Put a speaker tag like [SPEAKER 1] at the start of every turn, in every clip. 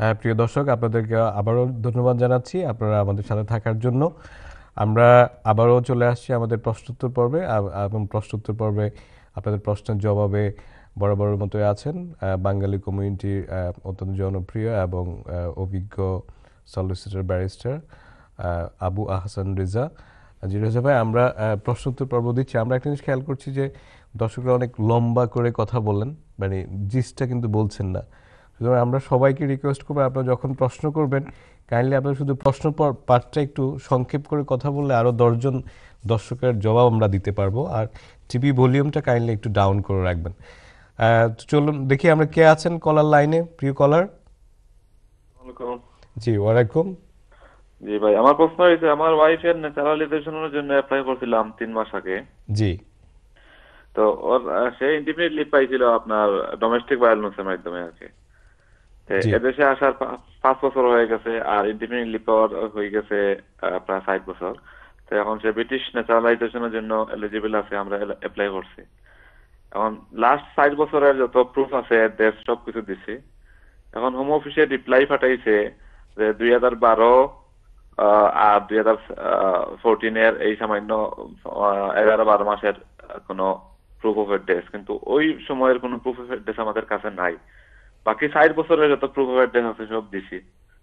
[SPEAKER 1] প্রিয় দর্শক, আপনাদেরকে আবারও ধন্যবাদ জানাচ্ছি আপনারা আমাদের সাথে থাকার জন্য। আমরা আবারও চলে আসছি আমাদের প্রশ্নোত্তর পর্বে, এবং প্রশ্নোত্তর পর্বে আপনাদের প্রশ্নের জবাবে বরাবরের মতোই আছেন বাঙালি কমিউনিটির অত্যন্ত জনপ্রিয় এবং অভিজ্ঞ সলিসিটর ব্যারিস্টার আবু আহসান রেজা। জি রেজা ভাই, আমরা প্রশ্নোত্তর পর্ব দিচ্ছি। আমরা একটা জিনিস খেয়াল করছি যে দর্শকরা অনেক লম্বা করে কথা বলেন, মানে জিসটা কিন্তু বলছেন না। সুতরাং আমরা সবাইকে রিকোয়েস্ট করবো, আপনারা যখন প্রশ্ন করবেন কাইন্ডলি আপনারা শুধু প্রশ্ন পার্টটা একটু সংক্ষেপ করে কথা বললে আরও 10জন দর্শকের জবাব আমরা দিতে পারবো। আর টিভি ভলিউমটা কাইন্ডলি একটু ডাউন করে রাখবেন। চলুন দেখি আমরা কে আছেন কলার লাইনে। প্রিয় কলার। জি ওয়ালাইকুম।
[SPEAKER 2] জি ভাই, আমার প্রশ্ন হয়েছে, আমার ওয়াইফের ন্যাচারালাইজেশনের জন্য অ্যাপ্লাই করছিলাম 3 মাস আগে।
[SPEAKER 1] জি।
[SPEAKER 2] তো ওর সে ইনডিফিনিট লিভ পাইছিল আপনার ডোমেস্টিক ভায়োলেন্সের মাধ্যমে আর কি। এদেশে আসার 5 বছর হয়ে গেছে, আর ইনডিফিনিট লিভ পাওয়ার হয়ে গেছে প্রায় 5 বছর। তো এখন সে ব্রিটিশ ন্যাচারালাইজেশনের জন্য এলিজিবল আছে, আমরা অ্যাপ্লাই করছি। এখন লাস্ট 5 বছরের যত প্রুফ আছে দেশ সব কিছু দিছি। এখন হোম অফিসে রিপ্লাই পাঠাইছে যে 2012 আর 2014 এই সামান্য 11-12 মাসের কোনো প্রুফ অফ অ্যাড্রেস, কিন্তু ওই সময়ের কোনো প্রুফ অফ অ্যাড্রেস আমাদের কাছে নাই। বাকি 60 বছরের যত প্রুফ অফ অ্যাড্রেস আছে সব দিছি।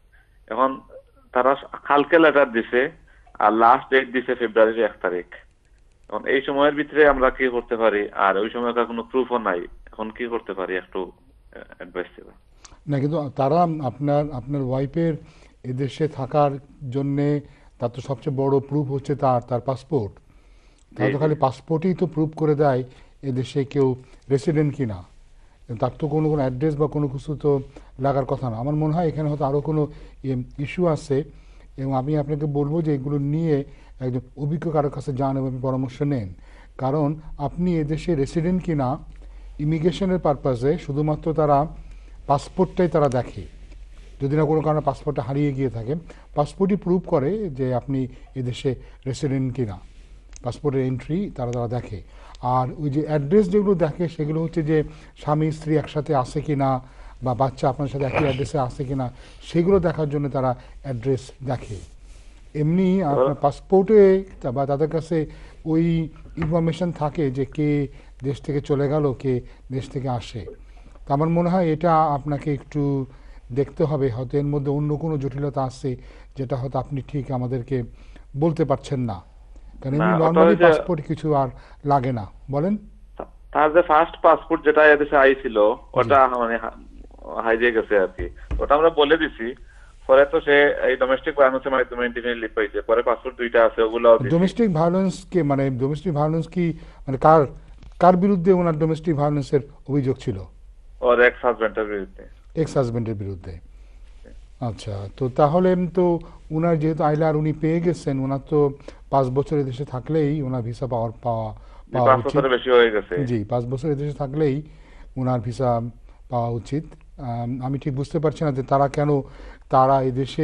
[SPEAKER 2] এখন তারা কালকে লেটার দিছে, আর লাস্ট ডেট দিছে ফেব্রুয়ারির 1 তারিখ। এখন এই সময়ের ভিতরে আমরা কি করতে পারি? আর ওই সময়কার কোনো প্রুফও নাই, এখন কি করতে পারি একটু অ্যাডভাইস দেবেন।
[SPEAKER 3] না, কিন্তু তারা আপনার ওয়াইফের এদেশে থাকার জন্যে তার তো সবচেয়ে বড় প্রুফ হচ্ছে তার পাসপোর্ট। তারা তো খালি পাসপোর্টই তো প্রুফ করে দেয় এদেশে কেউ রেসিডেন্ট কিনা। তার তো কোনো অ্যাড্রেস বা কোনো কিছু তো লাগার কথা না। আমার মনে হয় এখানে হয়তো আরও কোনো ইস্যু আছে, এবং আমি আপনাকে বলবো যে এগুলো নিয়ে একজন অভিজ্ঞ কারোর কাছে যান এবং পরামর্শ নেন। কারণ আপনি এদেশে রেসিডেন্ট কিনা ইমিগ্রেশনের পারপাসে শুধুমাত্র তারা পাসপোর্টটাই তারা দেখে। যদি না কোনো কারণে পাসপোর্টটা হারিয়ে গিয়ে থাকে, পাসপোর্টই প্রুভ করে যে আপনি এদেশে রেসিডেন্ট কিনা। পাসপোর্টের এন্ট্রি তারা দেখে। আর ওই যে অ্যাড্রেস যেগুলো দেখে সেগুলো হচ্ছে যে স্বামী স্ত্রী একসাথে আসে কি না, বা বাচ্চা আপনার সাথে একই অ্যাড্রেসে আসে কি না, সেগুলো দেখার জন্য তারা অ্যাড্রেস দেখে। এমনি আপনার পাসপোর্টে বা তাদের কাছে ওই ইনফরমেশন থাকে যে কে দেশ থেকে চলে গেল, কে দেশ থেকে আসে। তো আমার মনে হয় এটা আপনাকে একটু দেখতে হবে, হয়তো এর মধ্যে অন্য কোনো জটিলতা আছে যেটা হয়তো আপনি ঠিক আমাদেরকে বলতে পারছেন না। কারণ এমনি নর্মালি পাসপোর্ট কিছু আর লাগে না। বলেন।
[SPEAKER 2] তার যে ফার্স্ট পাসপোর্ট যেটা এদেশে আইছিল ওটা মানে হারিয়ে গেছে আর কি। ওটা আমরা বলে দিছি, পরে তো সে এই ডোমেস্টিক ভায়োলেন্সের মাধ্যমে ইনডিফিনিট লিভ পাইছে। পরে পাসপোর্ট দুইটা আছে, ওগুলো
[SPEAKER 3] ডোমেস্টিক ভায়োলেন্স কে মানে ডোমেস্টিক ভায়োলেন্স কি মানে কার বিরুদ্ধে ওনার ডোমেস্টিক ভায়োলেন্সের অভিযোগ ছিল?
[SPEAKER 2] ওর এক্স হাজবেন্ডের বিরুদ্ধে।
[SPEAKER 3] এক্স হাজবেন্ডের বিরুদ্ধে। আচ্ছা, তো তাহলে তো ওনার যেহেতু আইলার উনি পেয়ে গেছেন, ওনার তো 5 বছর দেশে থাকলেই ওনার ভিসা পাওয়া উচিত।
[SPEAKER 2] বেশি হয়ে গেছে।
[SPEAKER 3] জি, 5 বছর দেশে থাকলেই ওনার ভিসা পাওয়া উচিত। আমি ঠিক বুঝতে পারছি না যে তারা এদেশে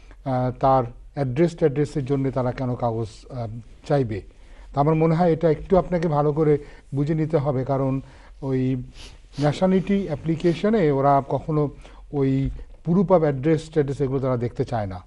[SPEAKER 3] তার অ্যাড্রেসের জন্য তারা কেন কাগজ চাইবে। তা আমার মনে হয় এটা একটু আপনাকে ভালো করে বুঝে নিতে হবে, কারণ ওই ন্যাশনালিটি অ্যাপ্লিকেশনে ওরা কখনো ওই প্রুফ অফ অ্যাড্রেস এগুলো তারা দেখতে চায় না।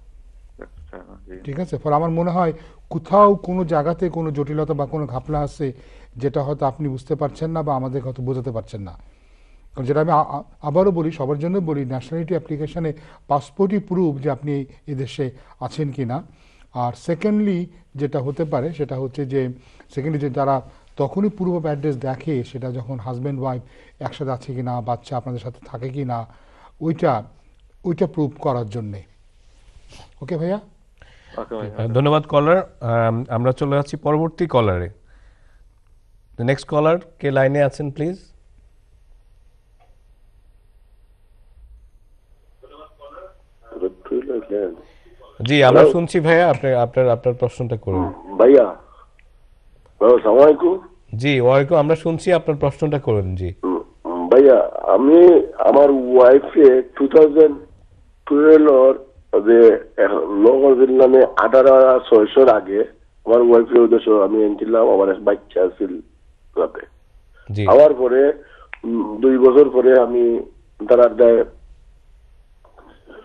[SPEAKER 3] ঠিক আছে, ফলে আমার মনে হয় কোথাও কোনো জায়গাতে কোনো জটিলতা বা কোনো ঘাপলা আছে যেটা হয়তো আপনি বুঝতে পারছেন না বা আমাদের হয়তো বোঝাতে পারছেন না। কারণ যেটা আমি আবারও বলি, সবার জন্য বলি, ন্যাশনালিটি অ্যাপ্লিকেশনে পাসপোর্টই প্রুফ যে আপনি এই দেশে আছেন কি না। আর সেকেন্ডলি যেটা হতে পারে সেটা হচ্ছে যে যে যারা তখনই প্রুফ অফ অ্যাড্রেস দেখে সেটা যখন হাজব্যান্ড ওয়াইফ একসাথে আছে কি না, বাচ্চা আপনাদের সাথে থাকে কি না, ওইটা প্রুফ করার জন্যে। ওকে ভাইয়া,
[SPEAKER 1] ধন্যবাদ কলার। আমরা চলে যাচ্ছি পরবর্তী কলারে। নেক্সট কলার কে লাইনে আছেন প্লিজ? জি আমরা শুনছি ভাইয়া, আপনার প্রশ্নটা করুন।
[SPEAKER 4] ভাইয়া আসসালামু আলাইকুম।
[SPEAKER 1] জি ওয়ালাইকুম, আমরা শুনছি, আপনার প্রশ্নটা করুন। জি
[SPEAKER 4] ভাইয়া, আমি আমার ওয়াইফে 2012 যে নামে 18/6 আগে আমার ওয়াইফের উদ্দেশ্য আমি এনেছিলাম, আমার এক বাচ্চা ছিল রাতে। আমার পরে 2 বছর পরে আমি তারা দেয়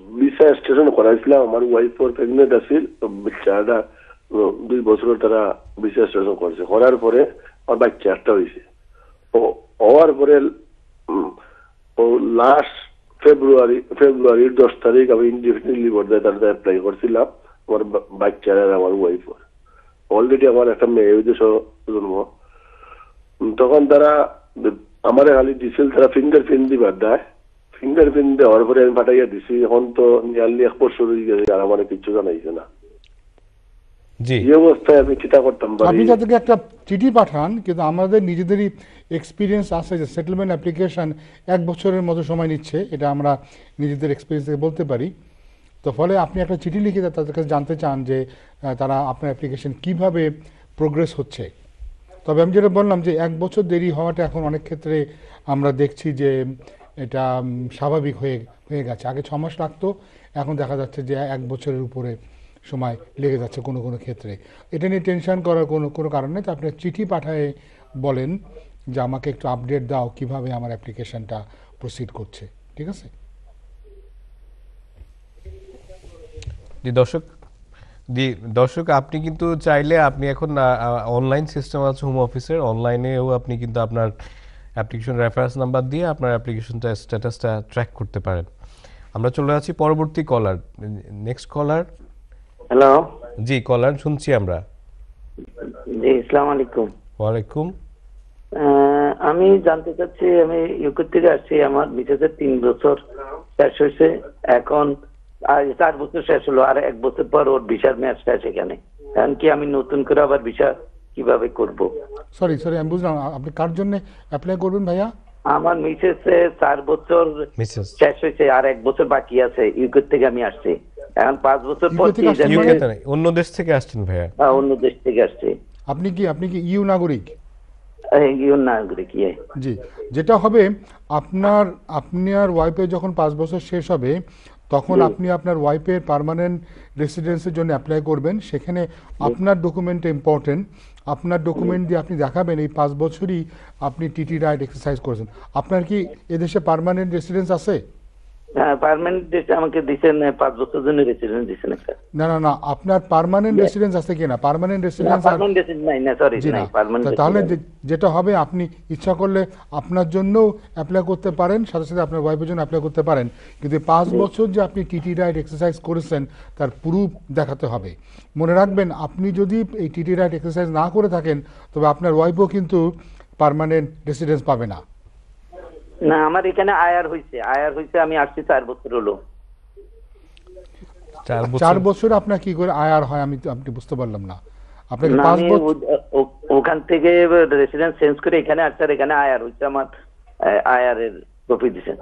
[SPEAKER 4] ভিসা স্টেশন করাইছিলাম, আমার ওয়াইফ ওর প্রেগনেন্ট আছিল, বাচ্চাটা 2 বছর তারা ভিসা স্টেশন করছে, করার পরে আমার বাচ্চা একটা হয়েছে। হওয়ার পরে ও লাস্ট ফেব্রুয়ারির 10 তারিখ আমি ইনডিফিনিট লিভ অর্ডার তারা অ্যাপ্লাই করছিলাম আমার বাচ্চার আর আমার ওয়াইফ। অলরেডি আমার একটা মেয়ে হইতেছ জন্ম। তখন তারা আমার খালি দিছিল, তারা ফিঙ্গারপ্রিন্ট দিবার দেয়, ফিঙ্গারপ্রিন্ট দেওয়ার পরে আমি পাঠাইয়া দিছি। এখন তো নিয়ারলি 1 বছর হয়ে গেছে আর আমার কিছু জানাইছে না। এই অবস্থায় আমি চিন্তা করতাম পারি
[SPEAKER 3] আপনি যাদেরকে একটা চিঠি পাঠান, কিন্তু আমাদের নিজেদেরই এক্সপিরিয়েন্স আছে যে সেটেলমেন্ট অ্যাপ্লিকেশন 1 বছরের মতো সময় নিচ্ছে, এটা আমরা নিজেদের এক্সপিরিয়েন্স থেকে বলতে পারি। তো ফলে আপনি একটা চিঠি লিখে তাদের কাছে জানতে চান যে তারা আপনার অ্যাপ্লিকেশন কিভাবে প্রোগ্রেস হচ্ছে। তবে আমি যেটা বললাম যে 1 বছর দেরি হওয়াটা এখন অনেক ক্ষেত্রে আমরা দেখছি যে এটা স্বাভাবিক হয়ে গেছে। আগে 6 মাস লাগতো, এখন দেখা যাচ্ছে যে 1 বছরের উপরে সময় লেগে যাচ্ছে কোনো কোনো ক্ষেত্রে। এটা নিয়ে টেনশন করার কোনো কারণ নেই। তো আপনি চিঠি পাঠায় বলেন যে আমাকে একটু আপডেট দাও কিভাবে আমার অ্যাপ্লিকেশনটা প্রসিড করছে, ঠিক আছে?
[SPEAKER 1] দর্শক আপনি কিন্তু চাইলে আপনি এখন অনলাইন সিস্টেম আছে হোম অফিসের, অনলাইনেও আপনি কিন্তু আপনার অ্যাপ্লিকেশন রেফারেন্স নাম্বার দিয়ে আপনার অ্যাপ্লিকেশনটা স্ট্যাটাসটা ট্র্যাক করতে পারেন। আমরা চলে যাচ্ছি পরবর্তী কলার। নেক্সট কলার।
[SPEAKER 5] হ্যালো।
[SPEAKER 1] জি কলার শুনছি আমরা।
[SPEAKER 5] জি আসসালামু আলাইকুম।
[SPEAKER 1] ওয়ালাইকুম।
[SPEAKER 5] আমি জানতে চাচ্ছি, আমি ইউকে থেকে আসছি, আমার মিসেসের 3 বছর শেষ হয়েছে, এখন আর 4 বছর শেষ হলো, আর 1 বছর পর ওর ভিসার মেয়াদ শেষ। এখানে এখন কি আমি নতুন করে আবার ভিসা কিভাবে করব?
[SPEAKER 3] সরি আমি বুঝলাম, আপনি কার জন্য অ্যাপ্লাই করবেন ভাইয়া?
[SPEAKER 5] আমার মিসেসের 4 বছর শেষ হয়েছে, আর 1 বছর বাকি আছে। ইউকে থেকে আমি আসছি, এখন 5 বছর পর
[SPEAKER 1] অন্য দেশ থেকে আসছেন ভাইয়া?
[SPEAKER 5] অন্য দেশ থেকে আসছি।
[SPEAKER 3] আপনি কি ইউ নাগরিক?
[SPEAKER 5] ইউ নাগরিক।
[SPEAKER 3] জি, যেটা হবে আপনার ওয়াইফের যখন 5 বছর শেষ হবে তখন আপনি আপনার ওয়াইফের পার্মানেন্ট রেসিডেন্সের জন্য অ্যাপ্লাই করবেন। সেখানে আপনার ডকুমেন্ট ইম্পর্টেন্ট। আপনার ডকুমেন্ট দিয়ে আপনি দেখাবেন এই 5 বছরই আপনি টিটি রাইট এক্সারসাইজ করেছেন। আপনার কি এদেশে পার্মানেন্ট রেসিডেন্স আছে?
[SPEAKER 5] পার্মানেন্ট আমাকে দিবেন 5 বছর জন্য রেসিডেন্স দিবেন একটা।
[SPEAKER 3] না আপনার পার্মানেন্ট রেসিডেন্স আছে কিনা? পার্মানেন্ট রেসিডেন্স
[SPEAKER 5] নাই না, সরি নাই পার্মানেন্ট।
[SPEAKER 3] তাহলে যেটা হবে, আপনি ইচ্ছা করলে আপনার জন্য অ্যাপ্লাই করতে পারেন, সাথে সাথে আপনার ওয়াইফের জন্য অ্যাপ্লাই করতে পারেন, কিন্তু 5 বছর যে আপনি টিটি রাইট এক্সারসাইজ করেছেন তার প্রুফ দেখাতে হবে। মনে রাখবেন, আপনি যদি এই টিটি রাইট এক্সারসাইজ না করে থাকেন তবে আপনার ওয়াইফও কিন্তু পার্মানেন্ট রেসিডেন্স পাবে না।
[SPEAKER 5] না, আমার এখানে আয়ার হইছে, আমি আসছি 4 বছর হলো।
[SPEAKER 3] 4 বছর আপনার কি করে আয়ার হয় আপনি বুঝতে পারলাম না। আপনাকে 5 বছর
[SPEAKER 5] ওখান থেকে রেসিডেন্স চেঞ্জ করে এখানে আসছে, আর এখানে আয়ার হইছে, আমার আয়ারের কপি দিবেন।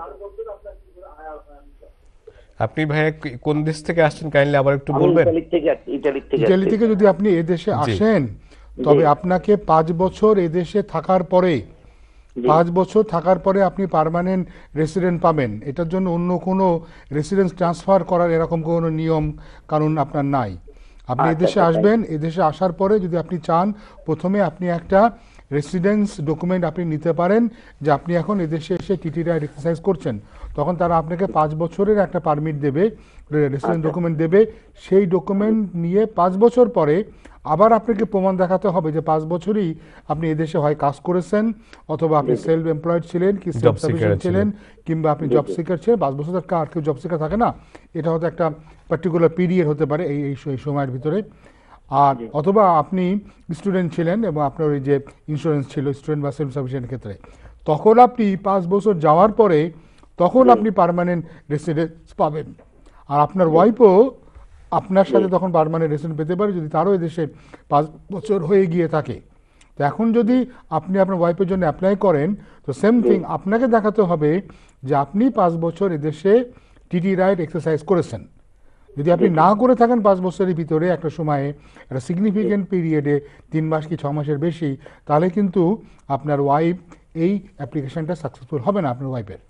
[SPEAKER 1] আপনি ভাইয়া কোন দেশ থেকে আসছেন কাইন্ডলি আবার একটু বলবেন?
[SPEAKER 5] ইতালি
[SPEAKER 3] থেকে যদি আপনি এদেশে আসেন তবে আপনাকে 5 বছর এদেশে থাকার পরে 5 বছর থাকার পরে আপনি পার্মানেন্ট রেসিডেন্ট পাবেন। এটার জন্য অন্য কোনো রেসিডেন্স ট্রান্সফার করার এরকম কোনো নিয়ম কানুন আপনার নাই। আপনি এদেশে আসবেন, এদেশে আসার পরে যদি আপনি চান প্রথমে আপনি একটা রেসিডেন্স ডকুমেন্ট আপনি নিতে পারেন যে আপনি এখন এদেশে এসে টিটি রাইট এক্সারসাইজ করছেন। তখন তারা আপনাকে 5 বছরের একটা পারমিট দেবে, রেসিডেন্স ডকুমেন্ট দেবে। সেই ডকুমেন্ট নিয়ে 5 বছর পরে আবার আপনাকে প্রমাণ দেখাতে হবে যে 5 বছরই আপনি এদেশে হয় কাজ করেছেন, অথবা আপনি সেলফ এমপ্লয়েড ছিলেন, কি সেলফ সাফিসিয়েন্ট ছিলেন, কিংবা আপনি জব সিকার ছিলেন। 5 বছর আর কেউ জব সিকার থাকে না, এটা হয়তো একটা পার্টিকুলার পিরিয়ড হতে পারে এই সময়ের ভিতরে। আর অথবা আপনি স্টুডেন্ট ছিলেন এবং আপনার ওই যে ইন্স্যুরেন্স ছিল স্টুডেন্ট বা সেলফ সাফিসিয়েন্ট ক্ষেত্রে, তখন আপনি 5 বছর যাওয়ার পরে তখন আপনি পার্মানেন্ট রেসিডেন্স পাবেন। আর আপনার ওয়াইফও আপনার সাথে তখন পার্মানেন্ট রেসিডেন্ট পেতে পারে যদি তারও এদেশে 5 বছর হয়ে গিয়ে থাকে। তো এখন যদি আপনি আপনার ওয়াইফের জন্য অ্যাপ্লাই করেন তো সেম থিং, আপনাকে দেখাতে হবে যে আপনি 5 বছর এদেশে টিটি রাইট এক্সারসাইজ করেছেন। যদি আপনি না করে থাকেন 5 বছরের ভিতরে একটা সময়ে, একটা সিগনিফিক্যান্ট পিরিয়ডে 3 মাস কি 6 মাসের বেশি, তাহলে কিন্তু আপনার ওয়াইফ এই অ্যাপ্লিকেশনটা সাকসেসফুল হবে না আপনার ওয়াইফের।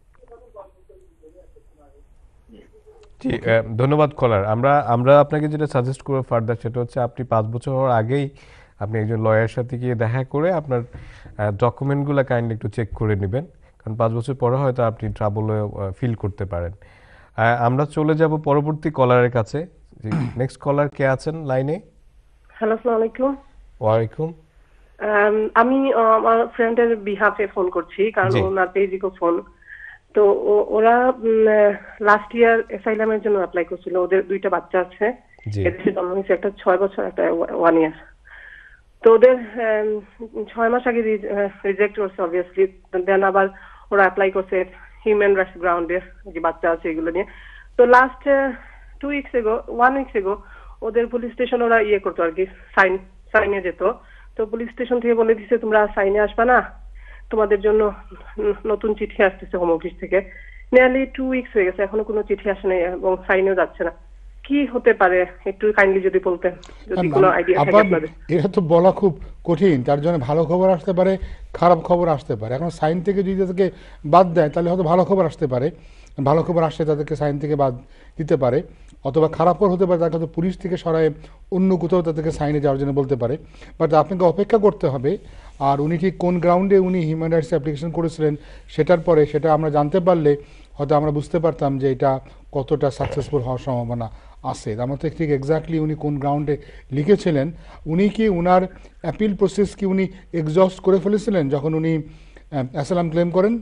[SPEAKER 1] জি ধন্যবাদ কলার। আমরা আপনাকে যেটা সাজেস্ট করব ফার্দার সেটা হচ্ছে আপনি 5 বছর হওয়ার আগেই আপনি একজন লয়ারের সাথে গিয়ে দেখা করে আপনার ডকুমেন্টগুলো কাইন্ডলি একটু চেক করে নেবেন, কারণ 5 বছর পরে হয়তো আপনি ট্রাবলে ফিল করতে পারেন। আমরা চলে যাব পরবর্তী কলারের কাছে। নেক্সট কলার কে আছেন লাইনে?
[SPEAKER 6] হ্যালো, আসসালামু আলাইকুম।
[SPEAKER 1] ওয়ালাইকুম।
[SPEAKER 6] আমি আমার ফ্রেন্ডের বিহাফে ফোন করছি, কারণ
[SPEAKER 1] জি।
[SPEAKER 6] ওনার পেজিকো ফোন। তো ওরা লাস্ট ইয়ার অ্যাসাইলামের জন্য অ্যাপ্লাই করছিল। ওদের 2টা বাচ্চা আছে,
[SPEAKER 1] জি।
[SPEAKER 6] এদেশে জন্ম হয়েছে, একটা 6 বছর, একটা 1 ইয়ার। তো ওদের 6 মাস আগে রিজেক্ট করছে অবভিয়াসলি। দেন আবার ওরা অ্যাপ্লাই করছে হিউম্যান রাইটস গ্রাউন্ডে, যে বাচ্চা আছে এগুলো নিয়ে। তো লাস্ট 1 উইকস এগো ওদের পুলিশ স্টেশন ওরা করতো আর কি, সাইনে যেত। তো পুলিশ স্টেশন থেকে বলে দিছে তোমরা সাইনে আসবা না, তোমাদের জন্য নতুন চিঠি আসতেছে হোম অফিস থেকে। নিয়ারলি 2 উইকস হয়ে গেছে, এখনো কোনো চিঠি আসে নাই এবং সাইনেও যাচ্ছে না। কি হতে পারে একটু কাইন্ডলি যদি বলতেন, যদি কোনো আইডিয়া থাকে আপনাদের।
[SPEAKER 3] এটা তো বলা খুব কঠিন, তার জন্য ভালো খবর আসতে পারে, খারাপ খবর আসতে পারে। এখন সাইন থেকে যদি তাদেরকে বাদ দেয় তাহলে হয়তো ভালো খবর আসতে পারে, ভালো খবর আসলে তাদেরকে সাইন থেকে বাদ দিতে পারে, অথবা খারাপ খবর হতে পারে তাকে হয়তো পুলিশ থেকে সরায় অন্য কোথাও তাদেরকে সাইনে যাওয়ার জন্য বলতে পারে। বাট আপনাকে অপেক্ষা করতে হবে। আর উনি ঠিক কোন গ্রাউন্ডে উনি হিউম্যান রাইটস অ্যাপ্লিকেশন করেছিলেন সেটার পরে সেটা আমরা জানতে পারলে হয়তো আমরা বুঝতে পারতাম যে এটা কতটা সাকসেসফুল হওয়ার সম্ভাবনা আছে। আমার তো ঠিক এক্স্যাক্টলি উনি কোন গ্রাউন্ডে লিখেছিলেন, উনি কি উনার অ্যাপিল প্রসেস কি উনি এক্সজস্ট করে ফেলেছিলেন যখন উনি অ্যাসাইলাম ক্লেম করেন?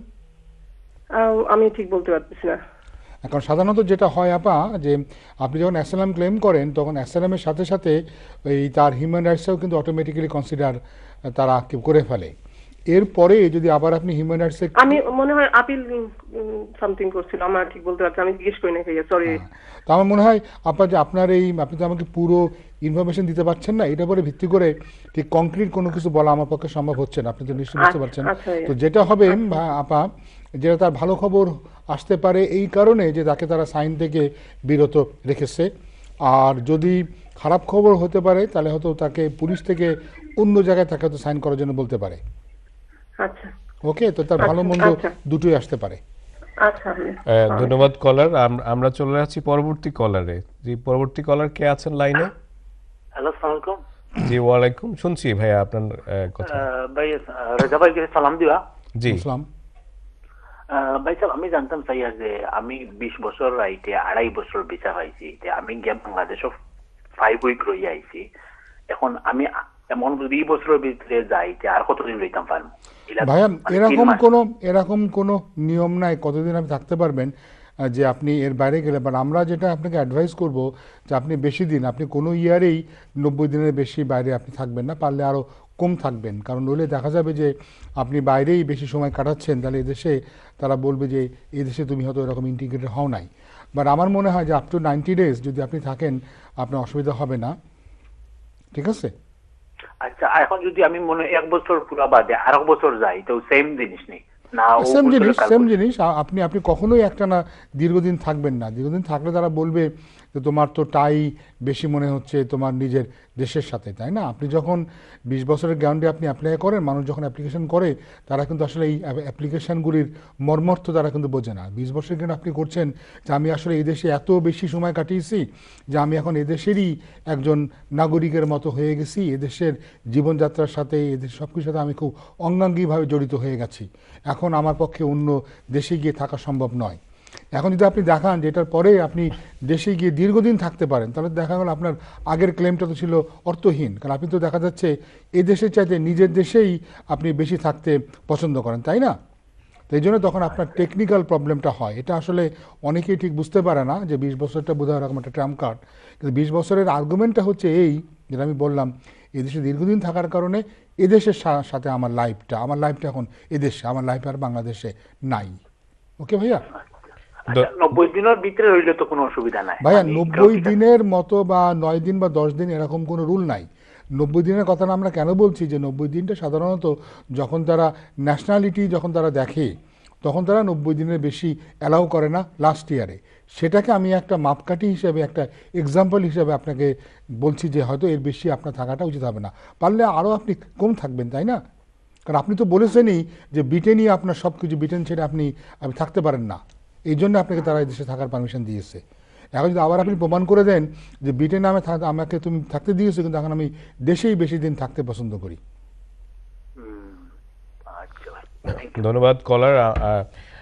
[SPEAKER 6] আমি ঠিক বলতে পারতেছি না।
[SPEAKER 3] এখন সাধারণত যেটা হয় আপা, যে আপনি যখন অ্যাসাইলাম ক্লেম করেন তখন অ্যাসাইলামের সাথে সাথে এই তার হিউম্যান রাইটসটাও কিন্তু অটোমেটিক্যালি কনসিডার তারা করে ফেলে। এরপরে যদি আবার আপনি হিউম্যান রাইটসে,
[SPEAKER 6] আমি মনে হয় আপিল সামথিং করছিল, আমার ঠিক বলতে পারছি, আমি জিজ্ঞেস করি না, সরি।
[SPEAKER 3] তো আমার মনে হয় আপনার যে আপনার আপনি তো আমাকে পুরো ইনফরমেশন দিতে পারছেন না, এটার উপরে ভিত্তি করে ঠিক কংক্রিট কোনো কিছু বলা আমার পক্ষে সম্ভব হচ্ছে না, আপনি তো নিশ্চয়ই বুঝতে পারছেন। তো যেটা হবে আপা, যেটা তার ভালো খবর আসতে পারে এই কারণে যে তাকে তারা সাইন থেকে বিরত রেখেছে। আর যদি খারাপ খবর হতে পারে তাহলে হয়তো তাকে পুলিশ থেকে অন্য জায়গায় তাকে হয়তো সাইন করার জন্য বলতে পারে।
[SPEAKER 6] আচ্ছা,
[SPEAKER 3] ওকে, তো তার ভালো মন্দ দুটোই আসতে পারে।
[SPEAKER 6] আচ্ছা,
[SPEAKER 1] ধন্যবাদ কলার। আমরা চলে যাচ্ছি পরবর্তী কলারে। জি, পরবর্তী কলার কে আছেন লাইনে?
[SPEAKER 7] হ্যালো, আসসালামু আলাইকুম।
[SPEAKER 1] জি, ওয়ালাইকুম। শুনছি ভাইয়া আপনার কথা।
[SPEAKER 7] ভাই, রাজা ভাইকে সালাম দিবা।
[SPEAKER 1] জি।
[SPEAKER 3] আসসালাম।
[SPEAKER 7] ভাই সাহেব, আমি জানতাম চাই যে আমি 20 বছর রাইতে 2.5 বছর বিচার পাইছি। আমি গিয়ে বাংলাদেশও 5 উইক রই আইছি। এখন আমি এমন 2 বছরের ভিতরে যাই আর কতদিন রইতাম পারবো?
[SPEAKER 3] ভাইয়া এরকম কোনো নিয়ম নাই কতদিন আপনি থাকতে পারবেন যে আপনি এর বাইরে গেলে। বাট আমরা যেটা আপনাকে অ্যাডভাইস করব যে আপনি বেশি দিন, আপনি কোনো ইয়ারেই 90 দিনের বেশি বাইরে আপনি থাকবেন না, পারলে আরও কম থাকবেন। কারণ নইলে দেখা যাবে যে আপনি বাইরেই বেশি সময় কাটাচ্ছেন, তাহলে এদেশে তারা বলবে যে এদেশে তুমি হয়তো এরকম ইন্টিগ্রেটেড হও নাই। বাট আমার মনে হয় যে আপ টু 90 ডেজ যদি আপনি থাকেন আপনার অসুবিধা হবে না। ঠিক আছে?
[SPEAKER 7] আচ্ছা, এখন যদি আমি মনে 1 বছর পুরো বাদে আর 1 বছর যাই তো সেম জিনিস নেই না?
[SPEAKER 3] সেম জিনিস। আপনি কখনোই একটা না দীর্ঘদিন থাকবেন না। দীর্ঘদিন থাকলে তারা বলবে যে তোমার তো টাই বেশি মনে হচ্ছে তোমার নিজের দেশের সাথে, তাই না? আপনি যখন 20 বছরের গ্রাউন্ডে আপনি অ্যাপ্লাই করেন, মানুষ যখন অ্যাপ্লিকেশন করে তারা কিন্তু আসলে এই অ্যাপ্লিকেশনগুলির মর্মার্থ তারা কিন্তু বোঝে না। 20 বছর কিন্তু আপনি করছেন যে আমি আসলে এই দেশে এত বেশি সময় কাটিয়েছি যে আমি এখন এদেশেরই একজন নাগরিকের মতো হয়ে গেছি, এদেশের জীবনযাত্রার সাথে এদের সব কিছুর সাথে আমি খুব অঙ্গাঙ্গিভাবে জড়িত হয়ে গেছি, এখন আমার পক্ষে অন্য দেশে গিয়ে থাকা সম্ভব নয়। এখন যদি আপনি দেখান যে এটার পরে আপনি দেশে গিয়ে দীর্ঘদিন থাকতে পারেন, তাহলে দেখা গেল আপনার আগের ক্লেমটা তো ছিল অর্থহীন। কারণ আপনি তো দেখা যাচ্ছে এই দেশের চাইতে নিজের দেশেই আপনি বেশি থাকতে পছন্দ করেন, তাই না? তো এই জন্য তখন আপনার টেকনিক্যাল প্রবলেমটা হয়। এটা আসলে অনেকেই ঠিক বুঝতে পারে না যে 20 বছরটা বোধহয় এরকম একটা ট্রাম্প কার্ড। কিন্তু 20 বছরের আর্গুমেন্টটা হচ্ছে এই, যেটা আমি বললাম, এদেশে দীর্ঘদিন থাকার কারণে এদেশের সাথে আমার লাইফটা এখন এদেশে, আমার লাইফ আর বাংলাদেশে নাই। ওকে ভাইয়া?
[SPEAKER 7] 90 দিনের ভিতরে রইলে তো কোনো অসুবিধা নাই
[SPEAKER 3] ভাইয়া। 90 দিনের মতো বা 9 দিন বা 10 দিন এরকম কোনো রুল নাই। 90 দিনের কথা আমরা কেন বলছি যে 90 দিনটা সাধারণত যখন তারা ন্যাশনালিটি যখন তারা দেখে তখন তারা 90 দিনের বেশি অ্যালাউ করে না লাস্ট ইয়ারে। সেটাকে আমি একটা মাপকাঠি হিসেবে, একটা এক্সাম্পল হিসেবে আপনাকে বলছি যে হয়তো এর বেশি আপনার থাকাটা উচিত হবে না। পারলে আরও আপনি কম থাকবেন, তাই না? কারণ আপনি তো বলেছেনই যে ব্রিটেনই আপনার সব কিছু, ব্রিটেন ছেড়ে আপনি থাকতে পারেন না, এই জন্য আপনাকে তারা এই দেশে থাকার পারমিশন দিয়েছে। এখন যদি আবার আপনি প্রমাণ করে দেন যে ব্রিটেনে আমাকে তুমি থাকতে দিয়েছো কিন্তু এখন আমি দেশেই বেশি দিন থাকতে পছন্দ করি।
[SPEAKER 1] ধন্যবাদ কলার।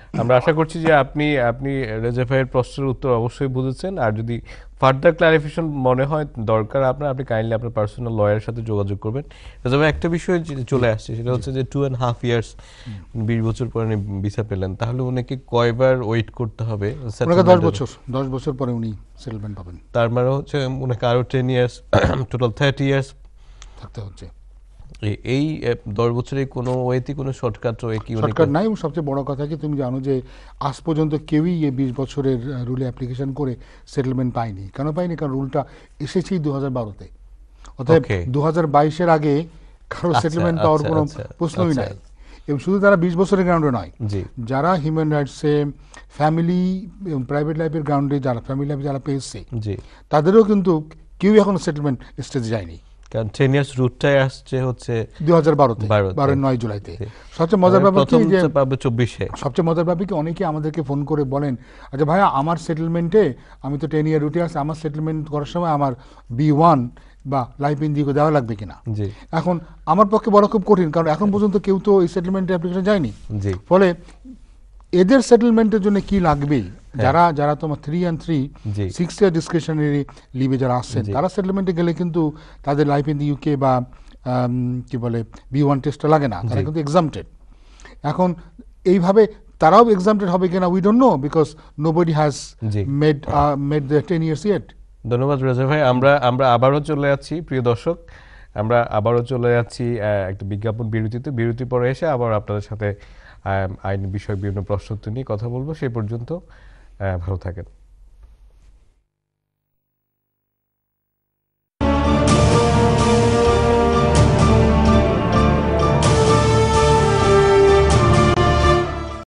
[SPEAKER 1] আমরা আশা করছি যে আপনি আপনি রেজা ভাইয়ের প্রশ্নের উত্তর অবশ্যই বুঝেছেন। আর যদি ফার্দার ক্লারিফিকেশন মনে হয় দরকার আপনার, আপনি কাইন্ডলি আপনার পার্সোনাল লয়ারের সাথে যোগাযোগ করবেন। রেজা ভাই, একটা বিষয় চলে আসছে, সেটা হচ্ছে যে 2.5 ইয়ার্স, 20 বছর পরে উনি ভিসা পেলেন, তাহলে ওনাকে কয়বার ওয়েট করতে হবে?
[SPEAKER 3] ওনাকে 10 বছর পরে উনি সেটেলমেন্ট পাবেন।
[SPEAKER 1] তার মানে হচ্ছে ওনাকে আরো 10 ইয়ার্স, টোটাল 30 ইয়ার্স
[SPEAKER 3] থাকতে হচ্ছে।
[SPEAKER 1] এই 10 বছরে কোনো ওয়েতে কোনো শর্টকাট ওয়ে কি?
[SPEAKER 3] শর্টকাট নাই। এবং সবচেয়ে বড় কথা কি, তুমি জানো যে আজ পর্যন্ত কেউই এই 20 বছরের রুলে অ্যাপ্লিকেশন করে সেটেলমেন্ট পায়নি। কেন পায়নি? কারণ রুলটা এসেছেই 2012-তে, অর্থাৎ 2022-এর আগে কারো সেটেলমেন্ট পাওয়ার কোনো প্রশ্নই নাই। এবং শুধু তারা 20 বছরের গ্রাউন্ডে নয়, যারা হিউম্যান রাইটসে ফ্যামিলি এবং প্রাইভেট লাইফের গ্রাউন্ডে যারা ফ্যামিলি লাইফে যারা পেয়েছে, তাদেরও কিন্তু কেউ এখনো সেটেলমেন্ট স্টেজে যায়নি।
[SPEAKER 1] কারণ 10 ইয়ার্স রুটটাই আসছে হচ্ছে
[SPEAKER 3] 2012-তে, 9 জুলাইতে। সবচেয়ে মজার ব্যাপার কি যে
[SPEAKER 1] 24-এ
[SPEAKER 3] সবচেয়ে মজার ব্যাপার কি, অনেকে আমাদেরকে ফোন করে বলেন, আচ্ছা ভাইয়া আমার সেটেলমেন্টে, আমি তো 10 ইয়ার রুটে আছে, আমার সেটেলমেন্ট করার সময় আমার B1 বা লাইফ ইনজিও দেওয়া লাগবে কিনা। এখন আমার পক্ষে বলা খুব কঠিন, কারণ এখন পর্যন্ত কেউ তো এই সেটেলমেন্টের অ্যাপ্লিকেশন যায়নি। ফলে এদের সেটেলমেন্টের জন্য কি লাগবে, যারা তোমার 3 and 3 6 ইয়ার ডিসক্রিশনারি লিভে যারা আসছেন, তারা সেটেলমেন্টে গেলে কিন্তু তাদের লাইফ ইন দি ইউকে বা কি বলে B1 টেস্টটা লাগে না, তারা কিন্তু এক্সামটেড। এখন এইভাবে তারাও এক্সামটেড হবে কিনা we don't know, because nobody has made the 10 years yet.
[SPEAKER 1] ধন্যবাদ রেজা ভাই। আমরা আবারও চলে যাচ্ছি, প্রিয় দর্শক, আমরা আবারও চলে যাচ্ছি একটা বিজ্ঞাপন বিরতিতে। বিরতি পরে এসে আবার আপনাদের সাথে আইন বিষয়ক বিভিন্ন প্রশ্ন নিয়ে কথা বলবো। সেই পর্যন্ত ভালো থাকেন।